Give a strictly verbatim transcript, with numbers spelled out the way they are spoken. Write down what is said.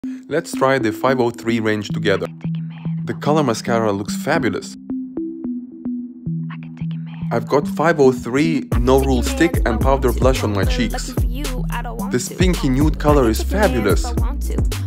Let's try the five oh three range together. The color mascara looks fabulous. I've got five oh three No Rule Stick and powder blush on my cheeks. This pinky nude color is fabulous.